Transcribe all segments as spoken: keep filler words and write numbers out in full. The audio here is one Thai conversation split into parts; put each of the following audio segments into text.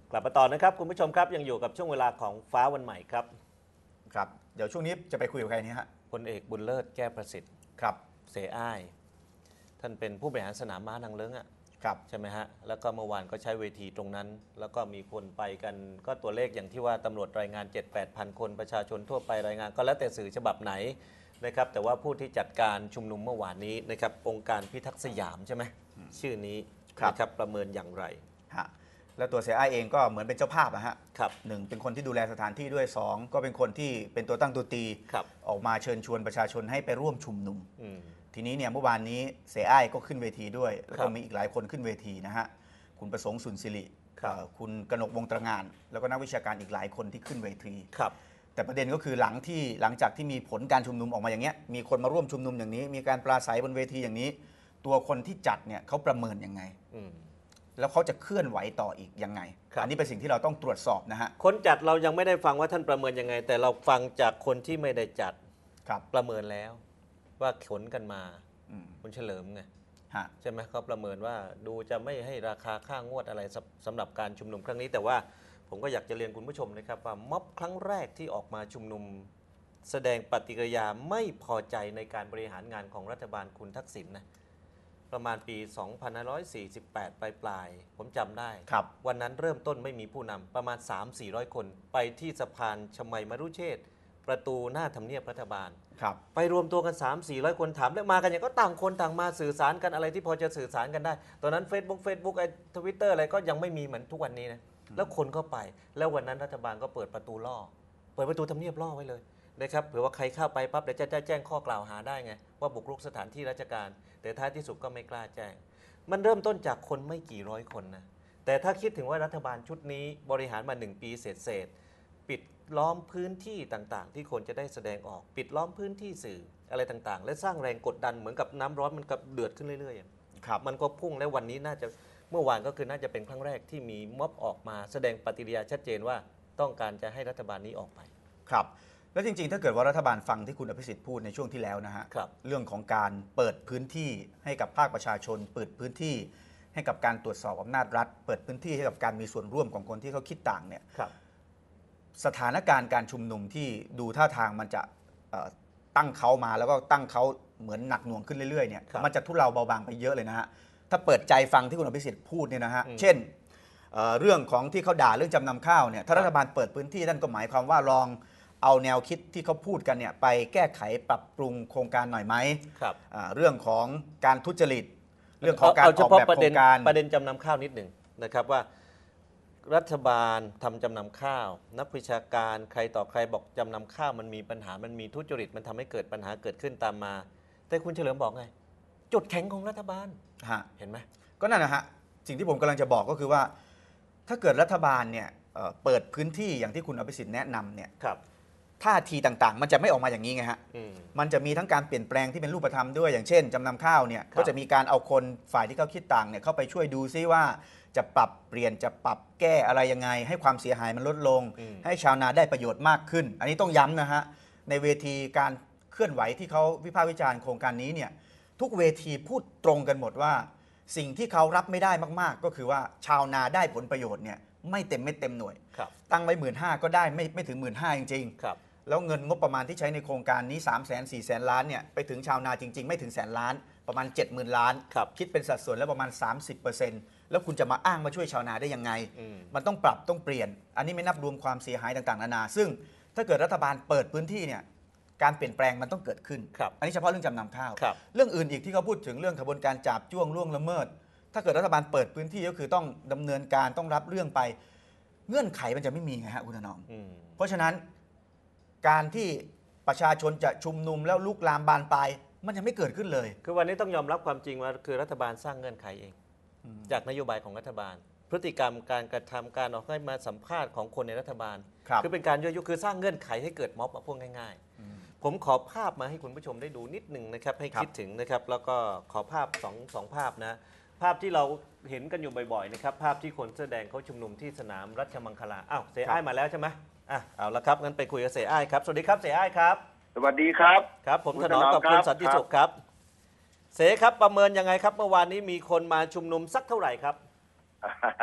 กลับมาต่อนะครับคุณผู้ชมครับยังอยู่กับช่วงเวลาของฟ้าวันใหม่ครับครับเดี๋ยวช่วงนี้จะไปคุยกับใครนี่ฮะพลเอกบุญเลิศแก้วประสิทธิ์ครับเสอ้ายท่านเป็นผู้บริหารสนามม้านางเลิ้งอ่ะครับใช่ไหมฮะแล้วก็เมื่อวานก็ใช้เวทีตรงนั้นแล้วก็มีคนไปกันก็ตัวเลขอย่างที่ว่าตำรวจรายงาน เจ็ดแปด พันคนประชาชนทั่วไปรายงานก็แล้วแต่สื่อฉบับไหนนะครับแต่ว่าผู้ที่จัดการชุมนุมเมื่อวานนี้นะครับองค์การพิทักษ์สยามใช่ไหมชื่อนี้นะครับประเมินอย่างไรฮะแล้วตัวเสียอ้ายเองก็เหมือนเป็นเจ้าภาพนะฮะครับหนึ่งเป็นคนที่ดูแลสถานที่ด้วยสองก็เป็นคนที่เป็นตัวตั้งตัวตีออกมาเชิญชวนประชาชนให้ไปร่วมชุมนุมทีนี้เนี่ยเมื่อวานนี้เสียอ้ายก็ขึ้นเวทีด้วยแล้วก็มีอีกหลายคนขึ้นเวทีนะฮะคุณประสงค์สุนทรศิริคุณกนกวงศ์ตระงานแล้วก็นักวิชาการอีกหลายคนที่ขึ้นเวทีแต่ประเด็นก็คือหลังที่หลังจากที่มีผลการชุมนุมออกมาอย่างเงี้ยมีคนมาร่วมชุมนุมอย่างนี้มีการปราศัยบนเวทีอย่างนี้ตัวคนที่จัดเนี่ยเขาประเมินยังไงแล้วเขาจะเคลื่อนไหวต่ออีกยังไงอันนี้เป็นสิ่งที่เราต้องตรวจสอบนะฮะคนจัดเรายังไม่ได้ฟังว่าท่านประเมินยังไงแต่เราฟังจากคนที่ไม่ได้จัดประเมินแล้วว่าขนกันมาคุณเฉลิมไงใช่ไหมเขาประเมินว่าดูจะไม่ให้ราคาค่างวดอะไรสำหรับการชุมนุมครั้งนี้แต่ว่าผมก็อยากจะเรียนคุณผู้ชมนะครับว่าม็อบครั้งแรกที่ออกมาชุมนุมแสดงปฏิกิริยาไม่พอใจในการบริหารงานของรัฐบาลคุณทักษิณนะประมาณปี สองพันห้าร้อยสี่สิบแปด ปลายปลายผมจำได้วันนั้นเริ่มต้นไม่มีผู้นำประมาณ สามถึงสี่ร้อย คนไปที่สะพานชมัยมรุเชษฐ์ประตูหน้าทำเนียบรัฐบาลไปรวมตัวกัน สามถึงสี่ร้อย คนถามแล้วมากันอย่างก็ต่างคนต่างมาสื่อสารกันอะไรที่พอจะสื่อสารกันได้ตอนนั้น Facebook Facebook ไอ้ Twitter อะไรก็ยังไม่มีเหมือนทุกวันนี้นะแล้วคนก็ไปแล้ววันนั้นรัฐบาลก็เปิดประตูล่อเปิดประตูทำเนียบล่อไว้เลยนะครับเผื่อว่าใครเข้าไปปั๊บเดี๋ยวจะแจ้งข้อกล่าวหาได้ไงว่าบุกรุกสถานที่ราชการแต่ท้ายที่สุดก็ไม่กล้าแจ้งมันเริ่มต้นจากคนไม่กี่ร้อยคนนะแต่ถ้าคิดถึงว่ารัฐบาลชุดนี้บริหารมาหนึ่งปีเศษๆปิดล้อมพื้นที่ต่างๆที่คนจะได้แสดงออกปิดล้อมพื้นที่สื่ออะไรต่างๆและสร้างแรงกดดันเหมือนกับน้ำร้อนมันกับเดือดขึ้นเรื่อยๆครับมันก็พุ่งและวันนี้น่าจะเมื่อวานก็คือน่าจะเป็นครั้งแรกที่มีม็อบออกมาแสดงปฏิกิริยาชัดเจนว่าต้องการจะให้รัฐบาลนี้ออกไปครับแล้วจริงๆถ้าเกิดว่ารัฐบาลฟังที่คุณอภิสิทธิ์พูดในช่วงที่แล้วนะฮะเรื่องของการเปิดพื้นที่ให้กับภาคประชาชนเปิดพื้นที่ให้กับการตรวจสอบอำนาจรัฐเปิดพื้นที่ให้กับการมีส่วนร่วมของคนที่เขาคิดต่างเนี่ยสถานการณ์การชุมนุมที่ดูท่าทางมันจะตั้งเขามาแล้วก็ตั้งเขาเหมือนหนักหน่วงขึ้นเรื่อยๆเนี่ยมันจะทุเลาเบาบางไปเยอะเลยนะฮะถ้าเปิดใจฟังที่คุณอภิสิทธิ์พูดเนี่ยนะฮะเช่นเรื่องของที่เขาด่าเรื่องจำนำข้าวเนี่ยถ้ารัฐบาลเปิดพื้นที่นั่นก็หมายความว่าลองเอาแนวคิดที่เขาพูดกันเนี่ยไปแก้ไขปรับปรุงโครงการหน่อยไหมครับเรื่องของการทุจริตเรื่องของการออกแบบโครงการประเด็นจำนำข้าวนิดหนึ่งนะครับว่ารัฐบาลทำจำนำข้าวนักวิชาการใครต่อใครบอกจำนำข้าวมันมีปัญหามันมีทุจริตมันทำให้เกิดปัญหาเกิดขึ้นตามมาแต่คุณเฉลิมบอกไงจุดแข็งของรัฐบาลเห็นไหมก็นั่นนะฮะสิ่งที่ผมกำลังจะบอกก็คือว่าถ้าเกิดรัฐบาลเนี่ยเปิดพื้นที่อย่างที่คุณอภิสิทธิ์แนะนำเนี่ยท่าทีต่างๆมันจะไม่ออกมาอย่างนี้ไงฮะมันจะมีทั้งการเปลี่ยนแปลงที่เป็นรูปธรรมด้วยอย่างเช่นจำนำข้าวเนี่ยก็จะมีการเอาคนฝ่ายที่เขาคิดต่างเนี่ยเข้าไปช่วยดูซิว่าจะปรับเปลี่ยนจะปรับแก้อะไรยังไงให้ความเสียหายมันลดลงให้ชาวนาได้ประโยชน์มากขึ้นอันนี้ต้องย้ำนะฮะในเวทีการเคลื่อนไหวที่เขาวิพากษ์วิจารณ์โครงการนี้เนี่ยทุกเวทีพูดตรงกันหมดว่าสิ่งที่เขารับไม่ได้มากๆก็คือว่าชาวนาได้ผลประโยชน์เนี่ยไม่เต็มไม่เต็มหน่วยตั้งไว้หมื่นห้าก็ได้ไม่ไม่ถึงหมื่นห้าจริงๆแล้วเงินงบประมาณที่ใช้ในโครงการนี้ สามแสน สี่แสน ล้านเนี่ยไปถึงชาวนาจริงๆไม่ถึงแสนล้านประมาณ เจ็ดหมื่น ล้านคิดเป็นสัดส่วนแล้วประมาณ สามสิบเปอร์เซ็นต์ แล้วคุณจะมาอ้างมาช่วยชาวนาได้ยังไงมันต้องปรับต้องเปลี่ยนอันนี้ไม่นับรวมความเสียหายต่างๆนานาซึ่งถ้าเกิดรัฐบาลเปิดพื้นที่เนี่ยการเปลี่ยนแปลงมันต้องเกิดขึ้นอันนี้เฉพาะเรื่องจำนำข้าวเรื่องอื่นอีกที่เขาพูดถึงเรื่องขบวนการจาบจ้วงล่วงละเมิดถ้าเกิดรัฐบาลเปิดพื้นที่ก็คือต้องดำเนินการต้องรับเรื่องไปเงื่อนไขมันจะไม่มีไงฮะคุณถนอมเพราะฉะนั้นการที่ประชาชนจะชุมนุมแล้วลุกลามบานปลายมันยังไม่เกิดขึ้นเลยคือวันนี้ต้องยอมรับความจริงว่าคือรัฐบาลสร้างเงื่อนไขเองจากนโยบายของรัฐบาลพฤติกรรมการกระทำการออกให้มาสัมภาษณ์ของคนในรัฐบาลคือเป็นการยั่วยุคือสร้างเงื่อนไขให้เกิดม็อบพูดง่ายๆผมขอภาพมาให้คุณผู้ชมได้ดูนิดหนึ่งนะครับให้คิดถึงนะครับแล้วก็ขอภาพสองสองภาพนะภาพที่เราเห็นกันอยู่บ่อยๆนะครับภาพที่คนแสดงเขาชุมนุมที่สนามรัชมังคลาอ้าวเสียอ้ายมาแล้วใช่ไหมอ่ะเอาละครับงั้นไปคุยกับเสียอ้ายครับสวัสดีครับเสียอ้ายครับสวัสดีครับครับผมถนอมกับคุณสันติสุขครับเสครับประเมินยังไงครับเมื่อวานนี้มีคนมาชุมนุมสักเท่าไหร่ครับ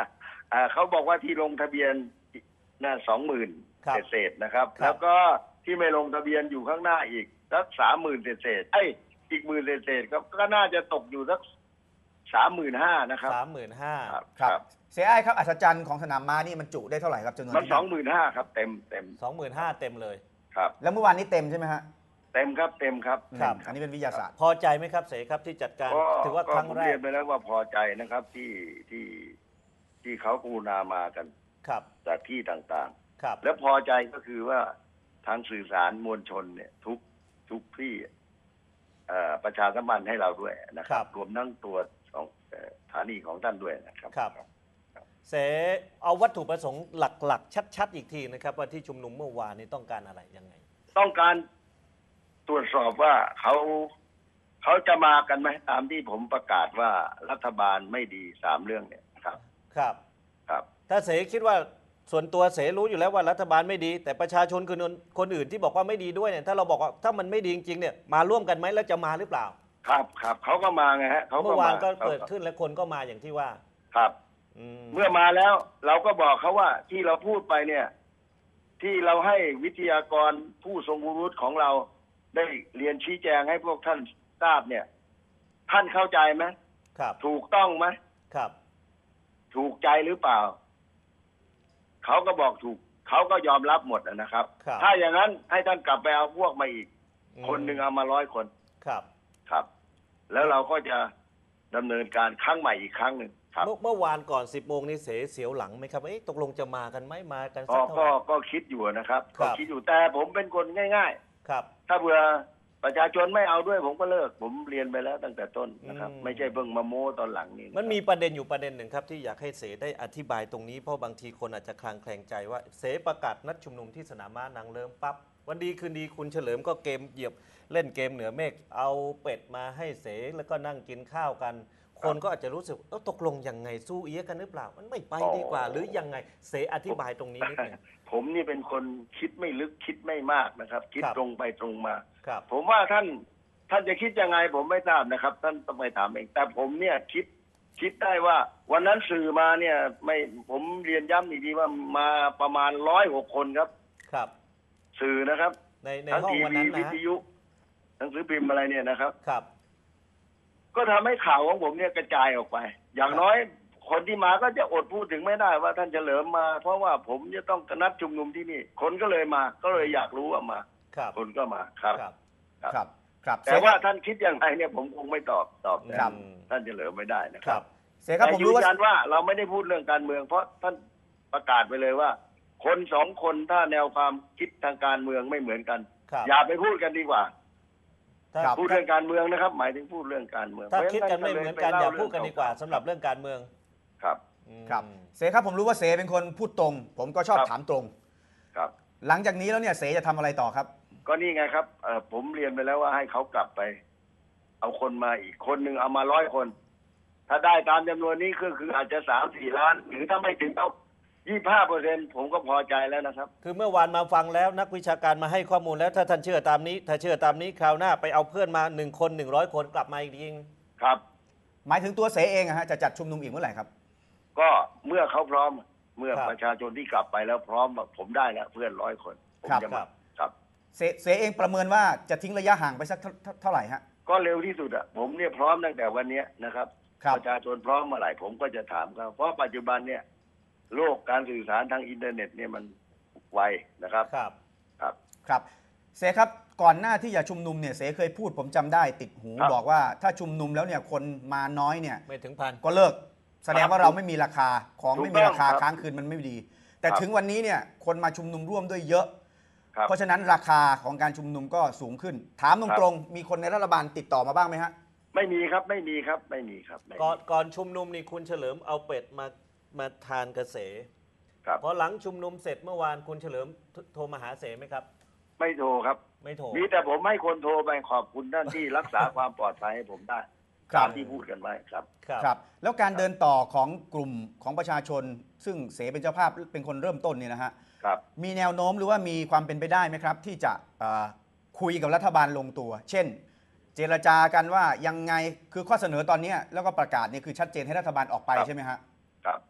อ่าเขาบอกว่าที่ลงทะเบียนน่าสองหมื่นครับเศษๆนะครับครับแล้วก็ที่ไม่ลงทะเบียนอยู่ข้างหน้าอีกสักสามหมื่นเศษๆไอ้ยอีกหมื่นเศษๆก็ก็น่าจะตกอยู่สักสามหมื่นห้านะครับสามหมื่นห้าครับครับเสียอ้ายครับอัศจรรย์ของสนามม้านี่มันจุได้เท่าไหร่ครับจำนวนมันที่สอนั่งงหมื่นห้าครับเต็มเต็มสองหมื่นห้าเต็มเลยครับแล้วเมื่อวานนี้เต็มใช่ไหมฮะเต็มครับเต็มครับครับอันนี้เป็นวิทยาศาสตร์พอใจไหมครับเสครับที่จัดการก็ถือว่าก็ครั้งผมแรเรีกยนไปแล้วว่าพอใจนะครับที่ที่ที่เขากรุณามากันครับจากที่ต่างครับๆ แล้วพอใจก็คือว่าทางสื่อสารมวลชนเนี่ยทุกทุกที่เอ่อประชาสัมพันธ์ให้เราด้วยนะครับรวมทั้งตัวของเอ่อสถานีของท่านด้วยนะครับครับเสเอาวัตถุประสงค์หลักๆ ชัดๆอีกทีนะครับว่าที่ชุมนุมเมื่อวานนี้ต้องการอะไรยังไงต้องการตรวจสอบว่าเขาเขาจะมากันไหมตามที่ผมประกาศว่ารัฐบาลไม่ดีสามเรื่องเนี่ยครับครับครับถ้าเสคิดว่าส่วนตัวเสรู้อยู่แล้วว่ารัฐบาลไม่ดี แต่ประชาชนคือคนอื่นที่บอกว่าไม่ดีด้วยเนี่ยถ้าเราบอกว่าถ้ามันไม่ดีจริงๆเนี่ยมาร่วมกันไหมแล้วจะมาหรือเปล่าครับครับเขาก็มาไงฮะเขาก็เมื่อวานก็ขเกิดขึ้นและคนก็มาอย่างที่ว่าครับอืมเมื่อมาแล้วเราก็บอกเขาว่าที่เราพูดไปเนี่ย ที่เราให้วิทยากรผู้ทรงคุณวุฒิของเราได้เรียนชี้แจงให้พวกท่านทราบเนี่ย ท่านเข้าใจไหมครับถูกต้องไหมครับถูกใจหรือเปล่าเขาก็บอกถูกเขาก็ยอมรับหมดนะครับครับถ้าอย่างนั้นให้ท่านกลับไปเอาพวกมาอีกอืมคนหนึ่งเอามาร้อยคนครับครับ แล้วเราก็จะดำเนินการครั้งใหม่อีกครั้งหนึ่งครับเมื่อเมื่อวานก่อนสิบโมงนี้เสเสียวหลังไหมครับเอ๊ะตกลงจะมากันไหมมากันสัก็กเท่าไหก็ร่ก็คิดอยู่นะครับครัก็บคิดอยู่แต่ผมเป็นคนง่ายครับๆ ถ้าเผื่อประชาชนไม่เอาด้วยผมก็เลิก ผมเรียนไปแล้วตั้งแต่ต้นนะครับอืมไม่ใช่เพิ่งมาโม้ตอนหลังนี่ะมันมีประเด็นอยู่ประเด็นหนึ่งครับที่อยากให้เสได้อธิบายตรงนี้เพราะบางทีคนอาจจะคลางแคลงใจว่าเสประกาศนัดชุมนุมที่สนามม้านางเลิ้งปั๊บวันดีคืนดีคุณเฉลิมก็เกมเหยียบเล่นเกมเหนือเมฆเอาเป็ดมาให้เสแล้วก็นั่งกินข้าวกัน คนก็อาจจะรู้สึกเออตกลงยังไงสู้เอี้ยกันหรือเปล่า มันไม่ไปดีกว่า หรือยังไงเสอธิบายตรงนี้นิดหนึงผมนี่เป็นคนคิดไม่ลึกคิดไม่มากนะครับ คิดครับตรงไปตรงมาครับผมว่าท่านท่านจะคิดยังไงผมไม่ทราบนะครับ ท่านต้องไปถามเอง แต่ผมเนี่ยคิดคิดได้ว่า วันนั้นสื่อมาเนี่ย ไม่ผมเรียนย้ำอีกทีว่ามาประมาณร้อยหกคนครับครับสื่อนะครับในในทั้งห้องทีวันวีนั้นวินะทยุหนังสือพิมพ์อะไรเนี่ยนะครับครับก็ทำให้ข่าวของผมเนี่ยกระจายออกไป อย่างน้อยคนที่มาก็จะอดพูดถึงไม่ได้ว่าท่านเฉลิมมา เพราะว่าผมจะต้องนัดชุมนุมที่นี่ คนก็เลยมา ก็เลยอยากรู้ว่ามาครับคนก็มาครับครับครับครับแต่ว่าท่านคิดอย่างไรเนี่ยผมคงไม่ตอบตอบแทนครับท่านเฉลิมไม่ได้นะคครัรับ บเสครับแต่ผมยืรู้นว่ายันว่าเราไม่ได้พูดเรื่องการเมือง เพราะท่านประกาศไปเลยว่า คนสองคนถ้าแนวความคิดทางการเมืองไม่เหมือนกันครับอย่าไปพูดกันดีกว่าถ้าครับพูดเรื่องการเมืองนะครับ หมายถึงพูดเรื่องการเมืองถ้าพระฉะคิดกันไม่เหมือนกันอย่าพูดกันดีกว่าสำหรับเรื่องการเมืองครับอืมครับเสครับผมรู้ว่าเสเป็นคนพูดตรง ผมก็ชอบครับถามตรงครับหลังจากนี้แล้วเนี่ยเสจะทำอะไรต่อครับก็นี่ไงครับเอ่อผมเรียนไปแล้วว่าให้เขากลับไป เอาคนมาอีกคนหนึ่งเอามาร้อยคน ถ้าได้ตามจำนวนนี้ก็คืออาจจะสามสี่ล้าน หรือถ้าไม่ถึงเอายี่ห้าเปอร์เซ็นผมก็พอใจแล้วนะครับคือเมื่อวานมาฟังแล้วนักวิชาการมาให้ข้อมูลแล้วถ้าท่านเชื่อตามนี้ ถ้าเชื่อตามนี้คราวหน้าไปเอาเพื่อนมาหนึ่งคนหนึ่งร้อยคนกลับมาอีกทีครับหมายถึงตัวเสเองอะฮะจะจัดชุมนุมอีกเมื่อไหร่ครับก็เมื่อเขาพร้อม เมื่อครับประชาชนที่กลับไปแล้วพร้อมผมได้แล้วเพื่อนร้อยคนผมครับจะครัมาบครับเสเสเองประเมินว่าจะทิ้งระยะห่างไปสักเท่าเท่าเท่าไหร่ฮะก็เร็วที่สุดอะผมเนี่ยพร้อมตั้งแต่วันเนี้ยนะครับครับประชาชนพร้อมเมื่อไหร่ผมก็จะถามเขาเพราะปัจจุบันเนี่ยโลกการสื่อสารทางอินเทอร์เน็ตเนี่ยมันไวนะครับครับครับครับเสครับก่อนหน้าที่จะชุมนุมเนี่ยเสเคยพูดผมจำได้ติดหูครับบอกว่าถ้าชุมนุมแล้วเนี่ยคนมาน้อยเนี่ยไม่ถึงพันก็เลิก แสดงว่าเราไม่มีราคาของถูกไม่มีราคาต้องครับค้างคืนมันไม่ดี แต่ครับถึงวันนี้เนี่ยคนมาชุมนุมร่วมด้วยเยอะครับเพราะฉะนั้นราคาของการชุมนุมก็สูงขึ้น ถามตรงๆมีคนในรัฐบาลติดต่อมาบ้างไหมฮะไม่มีครับไม่มีครับไม่มีครับไม่มีก่อนก่อนชุมนุมนี่คุณเฉลิมเอาเป็ดมามาทานกระเสครับพอหลังชุมนุมเสร็จเมื่อวานคุณเฉลิมโทโทรมาหาเสไหมครับไม่โทรครับไม่โทรมีแต่ผมให้คนโทรไปขอบคุณท่านที่รักษาความปลอดภัยให้ผมได้ครับตามที่พูดกันไว้ครับครับครับแล้วการเดินต่อของกลุ่มของประชาชน ซึ่งเสเป็นเจ้าภาพเป็นคนเริ่มต้นเนี่ยนะฮะครับมีแนวโน้มหรือว่ามีความเป็นไปได้ไหมครับ ที่จะเอ่อคุยกับรัฐบาลลงตัว เช่น เจรจากันว่ายังไงคือข้อเสนอตอนนี้แล้วก็ประกาศเนี่ยคือชัดเจนให้รัฐบาลออกไปครับใช่ไหมฮะครับ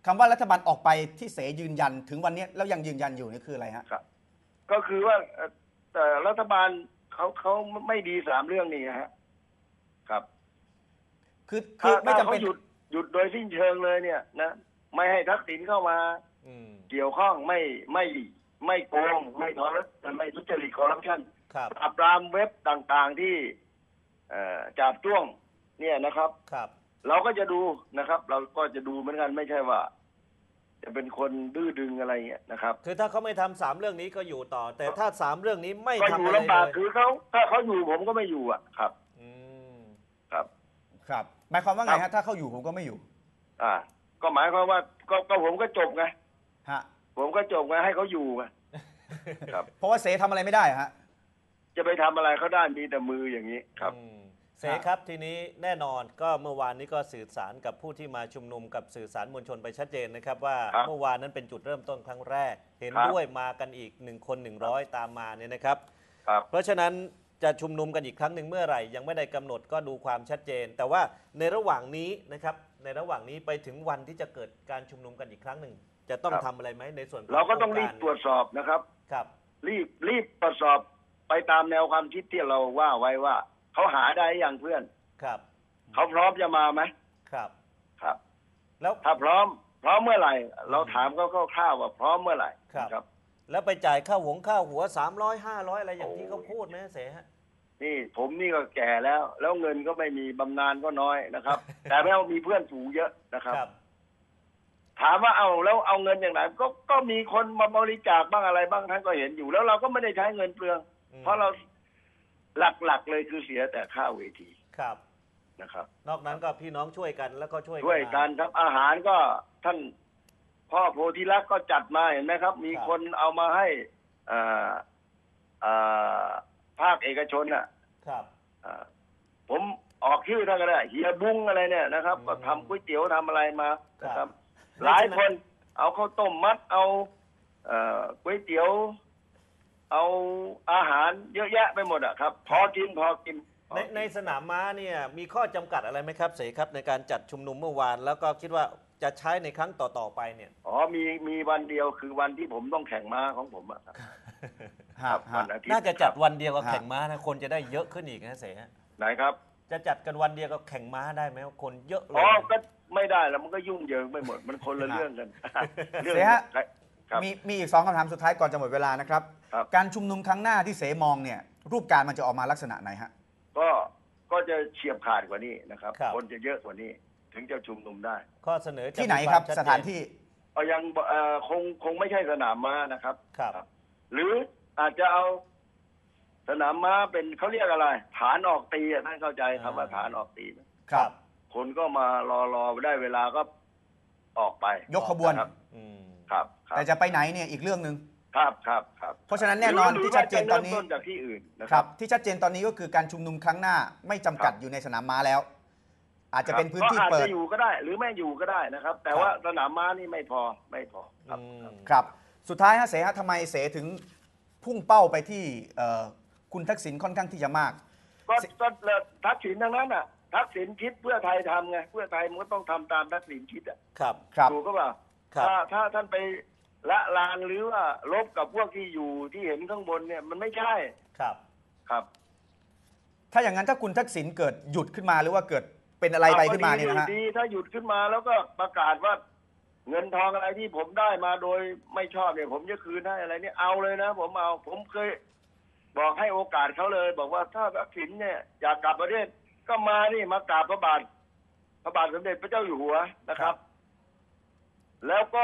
คำว่ารัฐบาลออกไปที่เสยืนยันถึงวันนี้แล้วยังยืนยันอยู่นี่คืออะไรฮะครับก็คือว่าแต่รัฐบาลเขาเขาไม่ดีสามเรื่องนี้ฮะครับคือคือไม่จำเป็นหยุดหยุดโดยสิ้นเชิงเลยเนี่ยนะไม่ให้ทักษิณเข้ามาเกี่ยวข้องไม่ไม่ไม่โกงไม่ทอร์ไม่ทุจริตคอร์รัปชันปราบปรามเว็บต่างๆที่จับจ้วงเนี่ยนะครับครับเราก็จะดูนะครับ เราก็จะดูเหมือนกันไม่ใช่ว่าจะเป็นคนดื้อดึงอะไรเงี้ยนะครับคือถ้าเขาไม่ทำสามเรื่องนี้ก็อยู่ต่อ แต่ถ้าสามเรื่องนี้ไม่ทำอะไรเลยคือเขาถ้าเขาอยู่ผมก็ไม่อยู่อ่ะครับอืมครับครับหมายความว่าไงฮะถ้าเขาอยู่ผมก็ไม่อยู่อ่าก็หมายความว่าก็ก็ผมก็จบไงฮะผมก็จบไงให้เขาอยู่ไงครับเพราะว่าเสทำอะไรไม่ได้ฮะจะไปทำอะไรเขาได้มีแต่มืออย่างนี้ครับเสครับทีนี้แน่นอนก็เมื่อวานนี้ก็สื่อสารกับผู้ที่มาชุมนุมกับสื่อสารมวลชนไปชัดเจนนะครับว่าเมื่อวานนั้นเป็นจุดเริ่มต้นครั้งแรกเห็นด้วยมากันอีกหนึ่งคนหนึ่งร้อยตามมาเนี่ยนะครับเพราะฉะนั้นจะชุมนุมกันอีกครั้งหนึ่งเมื่อไหร่ยังไม่ได้กำหนดก็ดูความชัดเจนแต่ว่าในระหว่างนี้นะครับในระหว่างนี้ไปถึงวันที่จะเกิดการชุมนุมกันอีกครั้งหนึ่งจะต้องทำอะไรไหมในส่วนเราก็ต้องรีบตรวจสอบนะครับครับรีบรีบตรวจสอบไปตามแนวความคิดที่เราว่าไว้ว่าเขาหาได้อย่างเพื่อนครับเขาพร้อมจะมาไหมครับครับแล้วถ้าพร้อมพร้อมเมื่อไหร่เราถามเขาคร่าวๆว่าพร้อมเมื่อไหร่ครับแล้วไปจ่ายค่าหงค่าหัวสามร้อยห้าร้อยอะไรอย่างที่เขาพูดไหมเสฮะนี่ผมนี่ก็แก่แล้วแล้วเงินก็ไม่มีบำนาญก็น้อยนะครับ แต่ไม่เอามีเพื่อนฝูงเยอะนะครับถามว่าเอาแล้วเอาเงินอย่างไหนก็ก็มีคนมาบริจาคบ้างอะไรบ้างท่านก็เห็นอยู่แล้วเราก็ไม่ได้ใช้เงินเปลืองเพราะเราหลักๆเลยคือเสียแต่ค่าเวทีครับนะครับนอกนั้นก็พี่น้องช่วยกันแล้วก็ช่วยช่วยกันครับอาหารก็ท่านพ่อโพธิลักษณ์ก็จัดมาเห็นไหมครับมีคนเอามาให้อ่าอ่าภาคเอกชนอ่ะครับผมออกชื่อท่านก็ได้เฮียบุ้งอะไรเนี่ยนะครับก็ทำก๋วยเตี๋ยวทำอะไรมานะครับหลายคนเอาข้าวต้มมัดเอาก๋วยเตี๋ยวเอาอาหารเยอะแยะไปหมดอ่ะครับพอกินพอกินในในสนามม้าเนี่ยมีข้อจำกัดอะไรไหมครับเสครับในการจัดชุมนุมเมื่อวานแล้วก็คิดว่าจะใช้ในครั้งต่อๆไปเนี่ยอ๋อมีมีวันเดียวคือวันที่ผมต้องแข่งม้าของผมอะครับครับน่าจะจัดวันเดียวกับแข่งม้านะคนจะได้เยอะขึ้นอีกนะเสฮะไหนครับจะจัดกันวันเดียวกับแข่งม้าได้ไหมคนเยอะเลยอ๋อก็ไม่ได้แล้วมันก็ยุ่งเหยิงไปหมดมันคนละเรื่องกันเสฮะมีมีอีกสองคำถามสุดท้ายก่อนจะหมดเวลานะครับการชุมนุมครั้งหน้าที่เสมองเนี่ยรูปการมันจะออกมาลักษณะไหนฮะก็ก็จะเฉียบขาดกว่านี้นะครับคนจะเยอะกว่านี้ถึงจะชุมนุมได้ข้อเสนอที่ไหนครับสถานที่ยังคงคงไม่ใช่สนามม้านะครับครับหรืออาจจะเอาสนามม้าเป็นเขาเรียกอะไรฐานออกตีท่านเข้าใจคำว่าฐานออกตีครับคนก็มารอรอได้เวลาก็ออกไปยกขบวนครับแต่จะไปไหนเนี่ยอีกเรื่องนึงครับครับครับเพราะฉะนั้นแน่นอนที่ชัดเจนตอนนี้จากที่อื่นนะครับที่ชัดเจนตอนนี้ก็คือการชุมนุมครั้งหน้าไม่จำกัดอยู่ในสนามม้าแล้วอาจจะเป็นพื้นที่เปิดอาจจะอยู่ก็ได้หรือไม่อยู่ก็ได้นะครับแต่ว่าสนามม้านี่ไม่พอไม่พอครับครับสุดท้ายฮะเสฮะทำไมเสถึงพุ่งเป้าไปที่คุณทักษิณค่อนข้างที่จะมากก็ก็ทักษิณทั้งนั้นอ่ะทักษิณคิดเพื่อไทยทำไงเพื่อไทยมันก็ต้องทำตามทักษิณคิดอ่ะครับถูกก็เปล่าถ้าถ้าท่านไปละลานหรือว่าลบกับพวกที่อยู่ที่เห็นข้างบนเนี่ยมันไม่ใช่ครับครับถ้าอย่างนั้นถ้าคุณทักษิณเกิดหยุดขึ้นมาหรือว่าเกิดเป็นอะไรไปขึ้นมาเนี่ยนะฮะดีถ้าหยุดขึ้นมาแล้วก็ประกาศว่าเงินทองอะไรที่ผมได้มาโดยไม่ชอบเนี่ยผมจะคืนให้อะไรเนี่ยเอาเลยนะผมเอาผมเคยบอกให้โอกาสเขาเลยบอกว่าถ้าทักษิณเนี่ยอยากกลับประเทศก็มานี่มากราบพระบาทพระบาทสมเด็จพระเจ้าอยู่หัวนะครับแล้วก็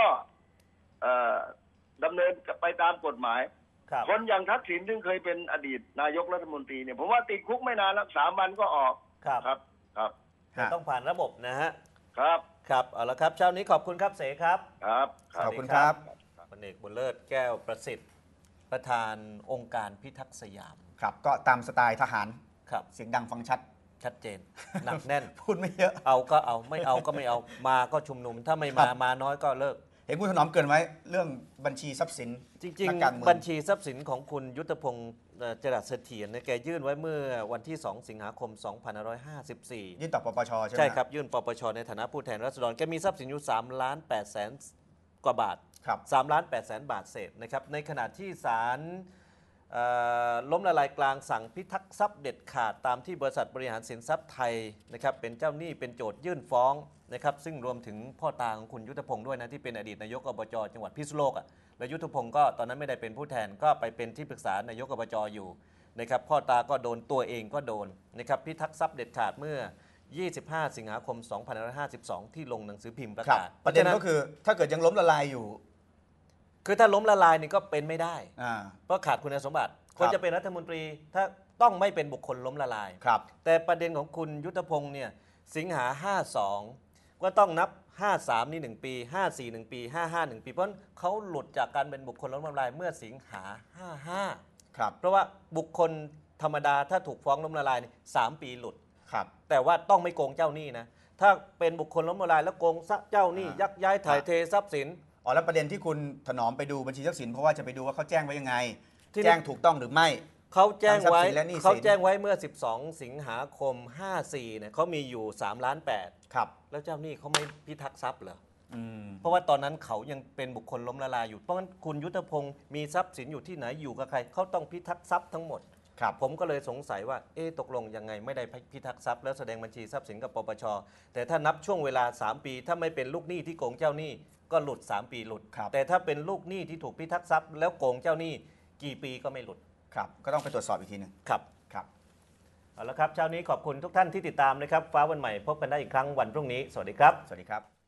ดำเนินไปตามกฎหมายคนอย่างทักษิณซึ่งเคยเป็นอดีตนายกรัฐมนตรีเนี่ยผมว่าติดคุกไม่นานแล้วสามวันก็ออกครับครับครับต้องผ่านระบบนะฮะครับครับเอาละครับเช้านี้ขอบคุณครับเสครับครับขอบคุณครับพลเอกบุญเลิศแก้วประสิทธิ์ประธานองค์การพิทักษ์สยามครับก็ตามสไตล์ทหารครับเสียงดังฟังชัดชัดเจนหนักแน่นพูดไม่เยอะเอาก็เอาไม่เอาก็ไม่เอามาก็ชุมนุมถ้าไม่มามาน้อยก็เลิกเห็นคุณถนอมเกรินไว้เรื่องบัญชีทรัพย์สินจริงนักการเมืองๆ บัญชีทรัพย์สินของคุณยุทธพงศ์เอ่อจรัสเสถียรเนี่ยแกยื่นไว้เมื่อวันที่ สอง สิงหาคม สองพันห้าร้อยห้าสิบสี่ยื่นต่อปปชใช่ไหมใช่ครับ ยื่นปปชในฐานะผู้แทนราษฎรแกมีทรัพย์สินอยู่3ล้าน8แสนกว่าบาทครับสามล้าน8แสนบาทเศษนะครับในขณะที่ศาลเอ่อล้มละลายกลางสั่งพิทักษ์ทรัพย์เด็ดขาดตามที่บริษัทบริหารสินทรัพย์ไทยนะครับเป็นเจ้าหนี้เป็นโจทยื่นฟ้องนะครับซึ่งรวมถึงพ่อตาของคุณยุทธพงศ์ด้วยนะที่เป็นอดีตนายกอบจจังหวัดพิษณุโลกอ่ะและยุทธพงศ์ก็ตอนนั้นไม่ได้เป็นผู้แทนก็ไปเป็นที่ปรึกษานายกอบจอยู่นะครับพ่อตาก็โดนตัวเองก็โดนนะครับพิทักษ์ทรัพย์เด็ดขาดเมื่อ ยี่สิบห้า สิงหาคม สองพันห้าร้อยห้าสิบสอง ที่ลงหนังสือพิมพ์ประครับกาศประเด็นก็คือถ้าเกิดยังล้มละลายอยู่คือถ้าล้มละลายนี่ก็เป็นไม่ได้อ่าเพราะขาดคุณสมบัติคครับ นจะเป็นรัฐมนตรีถ้าต้องไม่เป็นบุคคลล้มละลายครับแต่ประเด็นของคุณยุทธพงศ์เนี่ยสิงหาห้าสองก็ต้องนับห้าสามนี่หนึ่งปีห้าสี่ หนึ่งปีห้าห้า หนึ่งปีเพราะเขาหลุดจากการเป็นบุคคลล้มละลายเมื่อสิงหาห้าห้าครับเพราะว่าบุคคลธรรมดาถ้าถูกฟ้องล้มละลายนี่สามปีหลุดครับแต่ว่าต้องไม่โกงเจ้าหนี้นะถ้าเป็นบุคคลล้มละลายแล้วโกงเจ้าหนี้อ่ายัยักย้ายถ่ายเททรัพย์สินอ๋อแล้วประเด็นที่คุณถนอมไปดูบัญชีทรัพย์สินเพราะว่าจะไปดูว่าเขาแจ้งไว้ยังไงที่แจ้งถูกต้องหรือไม่เขาแจ้งไว้ทั้งทรัพย์สินและหนี้สินเขาแจ้งไว้เมื่อ สิบสอง สิงหาคม ห้าสี่เนี่ยเขามีอยู่3ล้านแปดครับแล้วเจ้าหนี้เขาไม่พิทักษ์ทรัพย์เหรออืมเพราะว่าตอนนั้นเขายังเป็นบุคคลล้มละลายอยู่เพราะงั้นคุณยุทธพงศ์มีทรัพย์สินอยู่ที่ไหนอยู่กับใครเขาต้องพิทักษ์ทรัพย์ทั้งหมดครับผมก็เลยสงสัยว่าเอ๊ะตกลงยังไงไม่ได้พิทักษ์ทรัพย์แล้วแสดงบัญชีทรัพย์สินกับปปชแต่ถ้านับช่วงเวลาสามปีถ้าไม่เป็นลูกหนี้ที่โกงเจ้าหนี้ก็หลุดสามปีหลุดครับแต่ถ้าเป็นลูกหนี้ที่ถูกพิทักษ์ทรัพย์แล้วโกงเจ้าหนี้กี่ปีก็ไม่หลุดครับก็ต้องไปตรวจสอบอีกทีหนึ่งครับครับเอาละครับเช้านี้ขอบคุณทุกท่านที่ติดตามนะครับฟ้าวันใหม่พบกันได้อีกครั้งวันพรุ่งนี้สวัสดีครับสวัสดีครับ